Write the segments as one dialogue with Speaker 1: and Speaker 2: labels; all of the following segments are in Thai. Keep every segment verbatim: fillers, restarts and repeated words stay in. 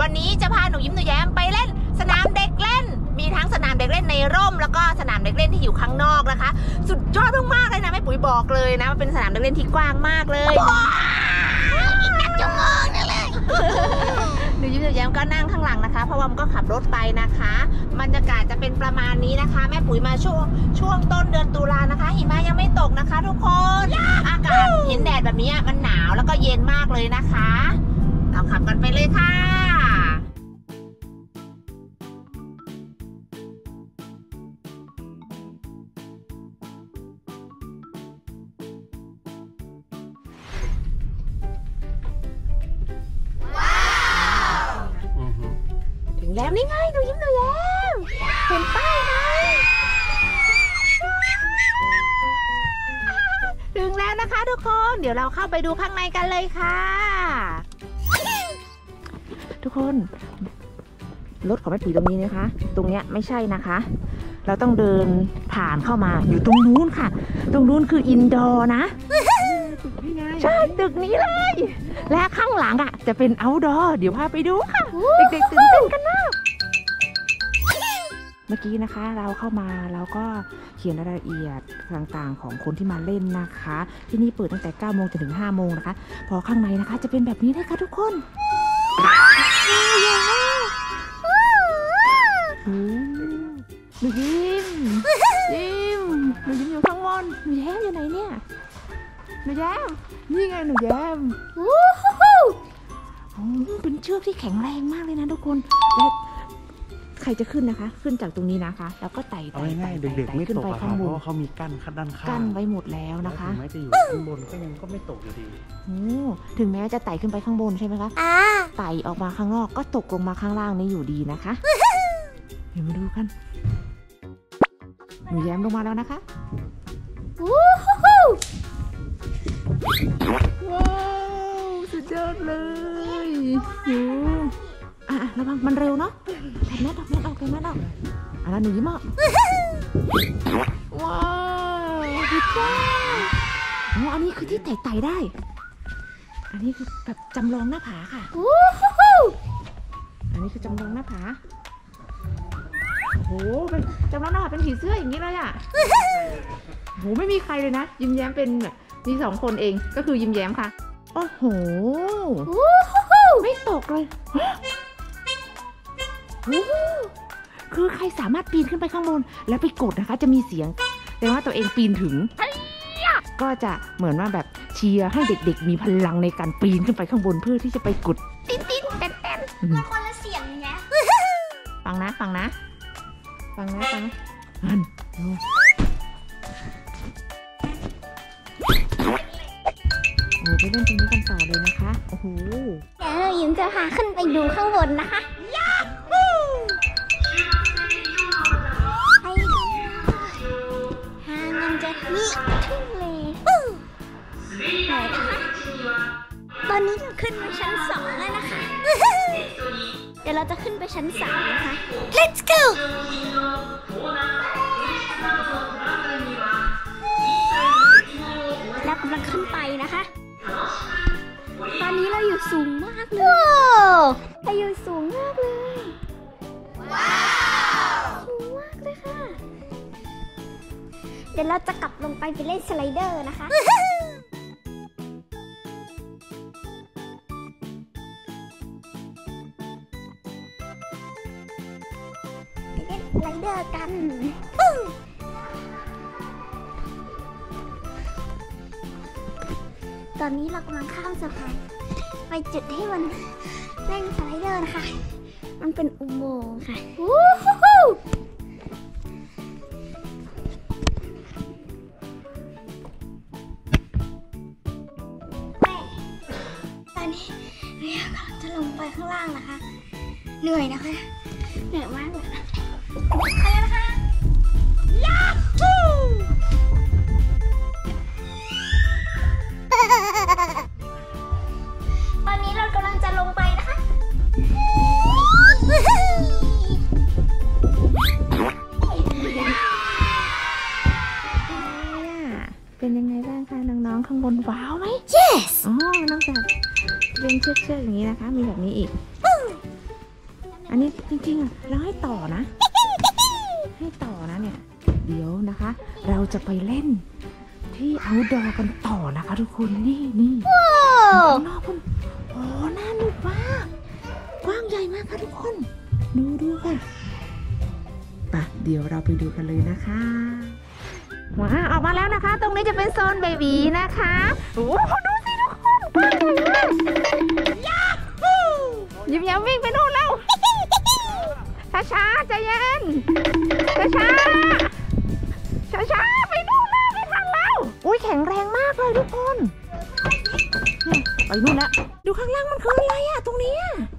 Speaker 1: วันนี้จะพาหนูยิ้มหนูแย้มไปเล่นสนามเด็กเล่นมีทั้งสนามเด็กเล่นในร่มแล้วก็สนามเด็กเล่นที่อยู่ข้างนอกนะคะสุดยอดมากๆเลยนะแม่ปุ๋ยบอกเลยนะมันเป็นสนามเด็กเล่นที่กว้างมากเลยอีกนักจะมองนั่นเลยหนูยิ้มหนูแย้มก็นั่งข้างหลังนะคะเพราะว่ามันก็ขับรถไปนะคะบรรยากาศจะเป็นประมาณนี้นะคะแม่ปุ๋ยมาช่วงช่วงต้นเดือนตุลานะคะหิมะยังไม่ตกนะคะทุกคนอากาศเห็นแดดแบบนี้มันหนาวแล้วก็เย็นมากเลยนะคะเราขับกันไปเลยค่ะถึงแล้วนี่ไงหนูยิ้มหนูแย้มเห็นป้ายไหมถึงแล้วนะคะทุกคนเดี๋ยวเราเข้าไปดูข้างในกันเลยค่ะทุกคนรถของแม่ปุ๋ยตรงนี้นะคะตรงเนี้ยไม่ใช่นะคะเราต้องเดินผ่านเข้ามาอยู่ตรงนู้นค่ะตรงนู้นคืออินดอร์นะใช่ตึกนี้เลยและข้างหลังอ่ะจะเป็นเอาท์ดอร์เดี๋ยวพาไปดูค่ะเด็กๆตื่นเต้นกันนะเมื่อกี้นะคะเราเข้ามาเราก็เขียนรายละเอียดต่างๆของคนที่มาเล่นนะคะที่นี่เปิดตั้งแต่เก้าโมงจนถึงห้าโมงนะคะพอข้างในนะคะจะเป็นแบบนี้เลยค่ะทุกคนหนูยิ้มยิ้มหนูยิ้มอยู่ข้างบนหนูแย้มอยู่ไหนเนี่ยหนูแย้มนี่ไงหนูแย้มโอ้เป็นเชือกที่แข็งแรงมากเลยนะทุกคนและใครจะขึ้นนะคะขึ้นจากตรงนี้นะคะแล้วก็ไต่ไต่ไต่เด็กๆไม่ตกเพราะว่า
Speaker 2: เขามีกั้นด้านข้าง
Speaker 1: กั้นไว้หมดแล้วนะคะ
Speaker 2: ถึงแม้จะอยู่ข้างบนก็ยังก็ไม่ตกอยู่ดี
Speaker 1: โอ้ถึงแม้จะไต่ขึ้นไปข้างบนใช่ไหมคะไต่ออกมาข้างนอกก็ตกลงมาข้างล่างนี่อยู่ดีนะคะเดี๋ยวมาดูกันหนูแย้มลงมาแล้วนะคะว้าวสุดยอดเลยอยู่อ่ะระวังมันเร็วเนาะแผ่นแม่ดอกแม่ดอกแผ่นแม่ดอกอ่ะแล้วหนูยิ้มอ่ะว้าวสุดยอดอ๋ออันนี้คือที่ไต่ไต่ได้อันนี้คือแบบจำลองหน้าผาค่ะอันนี้คือจำลองหน้าผาโอ้โหเป็นจำลองหน้าผาเป็นผีเสื้ออย่างนี้เลยอ่ะโหไม่มีใครเลยนะยิ้มแย้มเป็นมีสองคนเองก็คือยิ้มแย้มค่ะโอ้โหไม่ตกเลยคือใครสามารถปีนขึ้นไปข้างบนแล้วไปกดนะคะจะมีเสียงแต่ว่าตัวเองปีนถึงก็จะเหมือนว่าแบบเชียร์ให้เด็กๆมีพลังในการปีนขึ้นไปข้างบนเพื่อที่จะไปกดติ๊นติ๊นเต้นเต้น
Speaker 3: มันคนละเสียงไง
Speaker 1: ฟังนะฟังนะฟังนะฟังนะนั่นดูโอ้ไปเล่นตรงนี้กันต่อเลยนะคะโอ้โห
Speaker 3: เดี๋ยวเรายิ้มจะพาขึ้นไปดูข้างบนนะคะยาฮูไปทางมันจะมีทุ่งเลไหนนะคะตอนนี้เราขึ้นมาชั้นสองแล้วนะคะเดี๋ยวเราจะขึ้นไปชั้นสามนะคะ Let's goเรากำลังขึ้นไปนะคะตอนนี้เราอยู่สูงมากเลยเราอยู่สูงมากเลยว้าวสูงมากเลยค่ะเดี๋ยวเราจะกลับลงไปไปเล่นสไลเดอร์นะคะไปเล่นสไลเดอร์กันตอนนี้เรากำลังข้ามสะพานไปจุดที่มันเล่นสไลเดอร์นะคะมันเป็นอุโมงค์ค่ะวู้ฮู้ตอนนี้เรากำลังจะลงไปข้างล่างนะคะเหนื่อยนะคะเหนื่อยมากเลยไปแล้วนะคะยาฮูตอนนี้เรากำลังจะลงไปนะคะ
Speaker 1: เป็นยังไงบ้างคะน้องๆข้างบนว้าวไหม
Speaker 3: yes
Speaker 1: อ๋อนอกจากเล่นเชือกๆอย่างนี้นะคะมีแบบนี้อีกอันนี้จริงๆอ่ะเราให้ต่อนะ ให้ต่อนะเนี่ยเดี๋ยวนะคะ เราจะไปเล่นที่เอาท์ดอร์กันต่อนะคะทุกคนนี่นี่ข้างนอกคุณโอ้น่าหนุกมากกว้างใหญ่มากค่ะทุกคนดูดูค่ะปะเดี๋ยวเราไปดูกันเลยนะคะว้าออกมาแล้วนะคะ ตรงนี้จะเป็นโซนเบบีนะคะโอ้ดูสิทุกคนกว้างมากยิ้มแย้มวิ่งไปนู่นแล้วช้าช้าใจเย็นช้าช้าช้าช้าไปนู่นแล้วไม่ทันแล้วอุ้ยแข็งแรงมากเลยทุกคนไปนู่นแล้วดูข้างล่างมันคืออะไรอะตรงนี้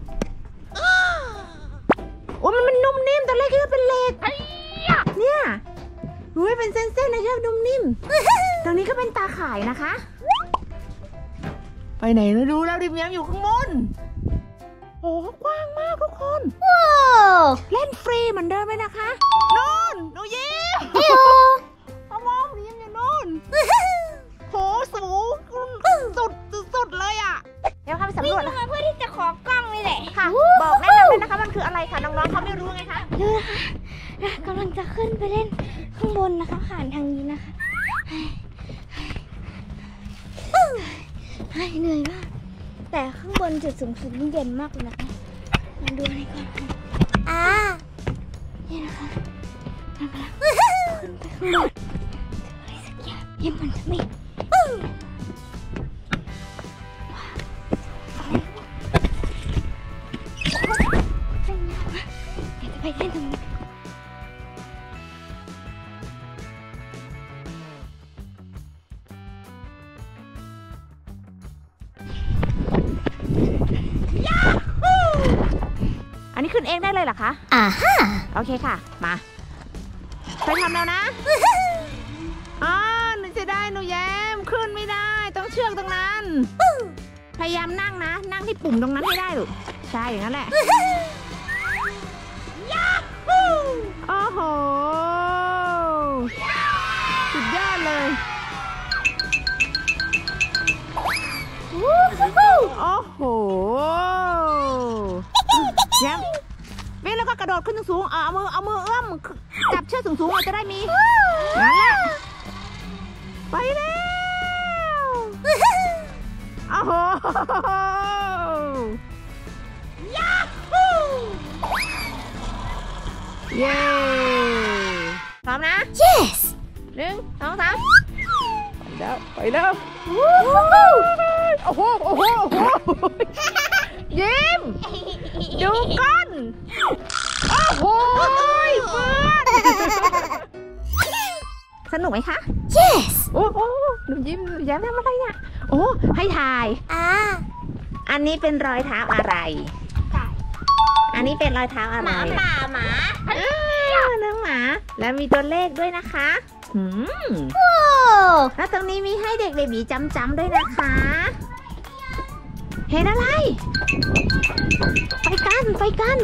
Speaker 1: โอ้มันมันนุ่มนิ่มตอนแรกคิดว่าเป็นเหล็กเนี่ยอุ้ยเป็นเส้นๆนะเชื่อนุ่มนิ่มตรงนี้ก็เป็นตาข่ายนะคะไปไหนไม่รู้แล้วดิมแย้มอยู่ข้างบนโอ้กว้างมากทุกคนว้าวเล่นฟรีเหมือนเดิมเลยนะคะนู่นหนูยิ้มพ่อมองหนูยิ้มอยู่นู่นโหสูงสุดสุดเลยอ่ะเดี๋ยวเข้าไปสำรวจนะคะ
Speaker 3: เพื่อที่จะขอกล้องนี่แหละ
Speaker 1: ค่ะบอกแนะนำเลยนะคะมันคืออะไรคะน้องๆเขาไม่รู้ไงคะ
Speaker 3: ดูนะคะกำลังจะขึ้นไปเล่นข้างบนนะคะผ่านทางนี้นะคะเหนื่อยมากแต่ข้างบนจุดสูงสุดนี่เย็นมากเลยนะคะมาดูอะไรก่อนอ่านี่นะคะขึ้นไปขึ้นไปข้างบนอะไรสักอย่างเย็นมันจะไม่ไปเล่นตรงนี้
Speaker 1: อันนี้ขึ้นเองได้เลยเหรอคะอ่าฮะโอเคค่ะมาไปทำแล้วนะอ๋อหนูจะได้หนูแย้มขึ้นไม่ได้ต้องเชือกตรงนั้นพยายามนั่งนะนั่งที่ปุ่มตรงนั้นให้ได้ลูกใช่อย่างนั้นแหละโอ้โหสุดยอดเลยโอ้โหแย้มวิ่งแล้วก็กระโดดขึ้นสูงๆเอามือเอามือเอื้อมจับเชือกสูงๆเราจะได้มีนั่นแหละไปแล้วโอ้โหเย้พร้อมนะ
Speaker 3: yes
Speaker 1: หนึ่งสองสามไปแล้วไปแล้วโอ้โหโอ้โหโอ้โหยิ้มดูก้นโอ้โหเพื่อนสนุกไหมคะ
Speaker 3: yes
Speaker 1: โอ้โหหนูยิ้มหนูแย้มทำอะไรเนี่ยโอ้ให้ถ่าย
Speaker 3: อ่า
Speaker 1: อันนี้เป็นรอยเท้าอะไรอันนี้เป็นรอยเท้าอะไร
Speaker 3: หมาป่าหมา
Speaker 1: น้องหมาแล้วมีตัวเลขด้วยนะคะหืม
Speaker 3: โอ้
Speaker 1: แล้วตรงนี้มีให้เด็กเบบีจำจำด้วยนะคะเห็นอะไรไปกันไปกัน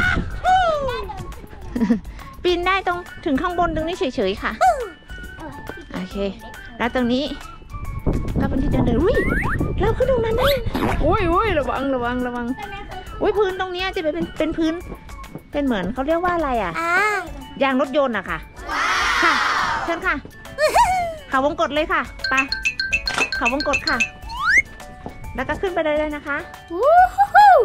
Speaker 1: ปีนได้ตรงถึงข้างบนตรงนี้เฉยๆค่ะโอเคแล้วตรงนี้ก็เป็นที่เดินเดินอุ้ยเราขึ้นตรงนั้นได้อุ้ยอุ้ยระวังระวังระวังอุ้ยพื้นตรงนี้จะเป็นเป็นพื้นเป็นเหมือนเขาเรียกว่าอะไรอ่ะ
Speaker 3: อ่าย
Speaker 1: างรถยนต์อะค่ะค่ะเชิญค่ะเขาวงกดเลยค่ะไปเขาวงกดค่ะแล้วก็ขึ้นไปเลยเลยนะคะ
Speaker 3: วู้ฮู้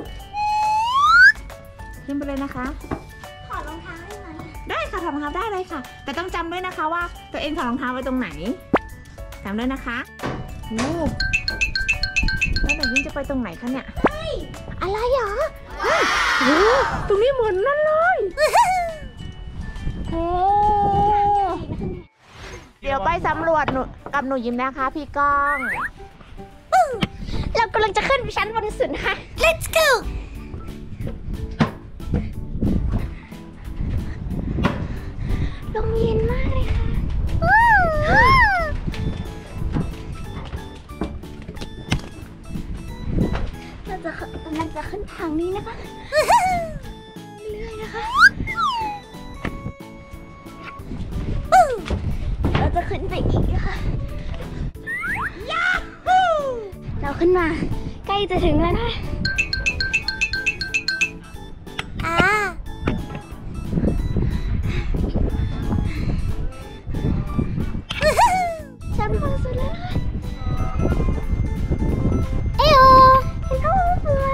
Speaker 1: ขึ้นไปเลยนะคะ
Speaker 3: ถอดรองเท้าได้ไหม
Speaker 1: ได้ค่ะถอดรองเท้าได้เลยค่ะแต่ต้องจำด้วยนะคะว่าตัวเองถอดรองเท้าไว้ตรงไหนจำด้วยนะคะโอ้แล้วไหนยิ่งจะไปตรงไหนคะเนี่ยอะไรเหรอโอ้ตรงนี้เหมือนนั่นเลยโอ้เดี๋ยวไปสำรวจหนูกับหนูยิ้มนะคะพี่ก้อง
Speaker 3: เรากำลังจะขึ้นไปชั้นบนสุดนะคะ let's go ลมเย็นมากเลยค่ะเราจะกำลังจะขึ้นทางนี้นะคะเรื่อยๆนะคะเราจะขึ้นไปอีกนะคะเราขึ้นมาใกล้จะถึงแล้วนะอ่ามดูสุดแล้วนะคะเอ้ยเห็นเขาสวย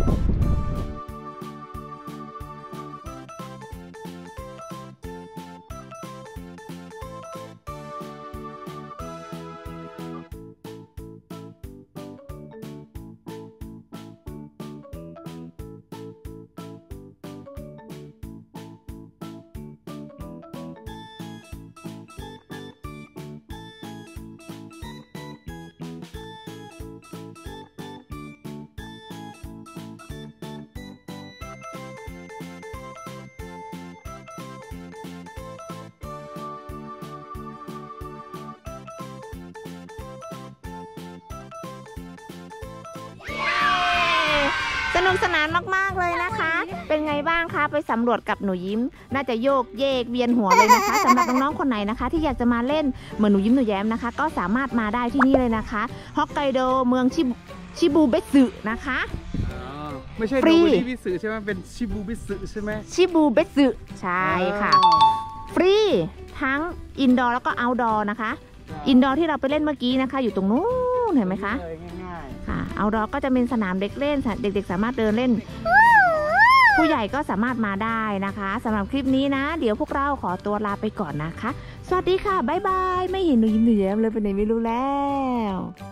Speaker 1: สนุกสนานมากๆเลยนะคะ เป็นไงบ้างคะไปสำรวจกับหนูยิ้ม น่าจะโยกเยกเวียนหัวเลยนะคะ สำหรับน้องๆคนไหนนะคะ ที่อยากจะมาเล่นเหมือนหนูยิ้มหนูแย้มนะคะ ก็สามารถมาได้ที่นี่เลยนะคะฮอกไกโดเมืองชิชิบูเบสึนะคะ
Speaker 2: ไม่ใช่
Speaker 1: ฟรี
Speaker 2: โดบุรีบิสึใช่ไหมเป็นชิบูบิสึใช่ไหม
Speaker 1: ชิบูเบสึใช่ค่ะ ฟรีทั้งอินดอร์แล้วก็เอาท์ดอร์นะคะอินดอร์ที่เราไปเล่นเมื่อกี้นะคะ อยู่ตรงนู้นเห็นไหมคะ
Speaker 2: ง่าย
Speaker 1: ค่ะเอาท์ดอร์ก็จะเป็นสนามเด็กเล่นเด็กๆสามารถเดินเล่น ผู้ใหญ่ก็สามารถมาได้นะคะสำหรับคลิปนี้นะ เดี๋ยวพวกเราขอตัวลาไปก่อนนะคะ สวัสดีค่ะบ๊ายบายไม่เห็นหนูยิ้มหนูแย้มเลยไปไหนไม่รู้แล้ว